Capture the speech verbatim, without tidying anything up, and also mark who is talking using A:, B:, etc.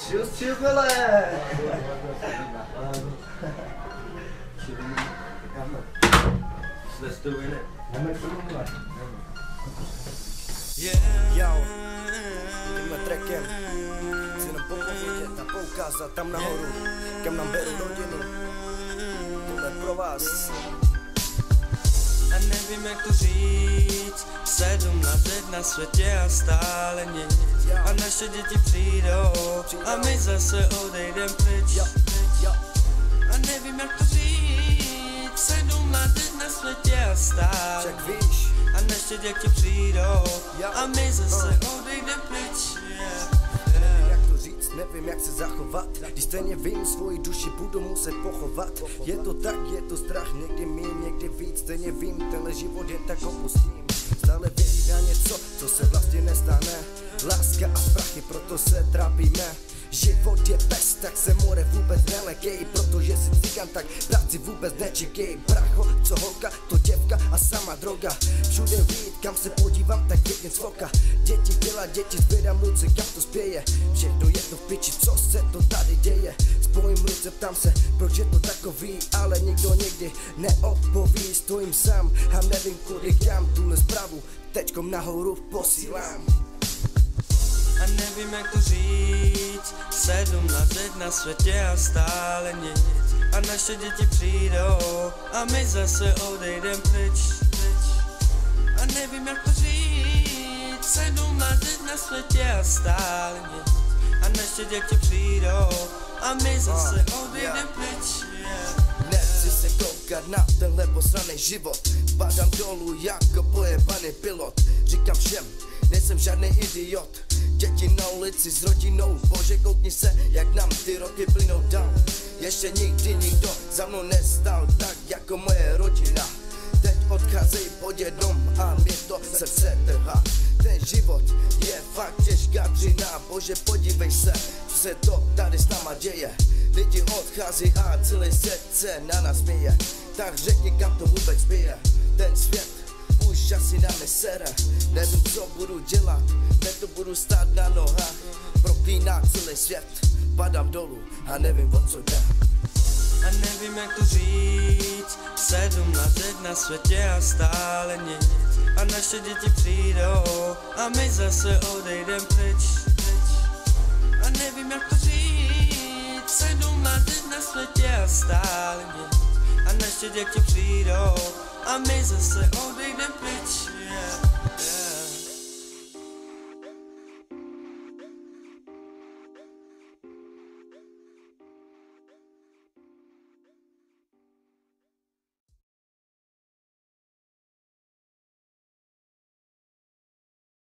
A: Čus, čus, vole! Slestuj, ne?
B: Jau, tímhle trackem chci jenom popovědět a poukázat tam nahoru, kam nám beru rodinu. Tohle pro vás.
C: A nevím, jak to říct, sedmnáct let na světě a stále nic. A naše děti přijdou a my zase odejdem pryč. A nevím, jak to říct, sedmnáct let na světě a stále nic. A naše děti přijdou a my zase odejdem pryč.
B: Nevím, jak to říct, nevím, jak se zachovat, když stejně vím, svoji duši budu muset pochovat. Je to tak, je to strach, někdy míň, někdy víc, stejně vím, tenhle život jen tak opustím. Stále věří na něco, co se vlastně nestane. Láska a prachy, proto se trápíme. Život je pes, tak se more vůbec nelekej. Protože si cigan, tak práci vůbec nečekej. Bracho, co holka, to děvka a sama droga. Všude vít, kam se podívám, tak vidím svoka. Děti dělá, děti zběrám ruce, kam to spěje. Všechno je to v piči, co se to tady děje. Spojím ruce, ptám se, proč je to takový. Ale nikdo nikdy neodpoví. Stojím sám a nevím kudy kam. Tuhle zprávu teďkom nahoru posílám.
C: A nevím, jak to říct, sedmnáct let na světě a stále nic. A naše děti přijdou a my zase odejdem pryč. A nevím, jak to říct, sedmnáct let na světě a stále nic. A naše děti přijdou a my zase odejdem pryč.
B: Nechci se koukat na tenhle posraný život. Padám dolů jako pojebaný pilot. Říkám všem, nejsem žádný idiot. Děti na ulici s rodinou, bože koukni se, jak nám ty roky plynou dál. Ještě nikdy nikdo za mnou nestál tak jako moje rodina. Teď odcházej, pojď dom a mě to srdce trhá. Ten život je fakt těžká dřina, bože podívej se, co se to tady s náma děje. Lidi odchází a celý svět se na nás směje. Tak řekni, kam to vůbec spěje. Ten svět už asi na mě sere. Nevím, co budu dělat, teď to budu stát na nohách. Proklíná celý svět, padám dolů a nevím, o co jde.
C: A nevím, jak to říct, sedmnáct let na světě a stále nic. A naše děti přijdou a my zase odejdem pryč. A nevím, jak to říct, sedmnáct let na světě a stále nic. A naše děti přijdou a my zase odejdem pryč.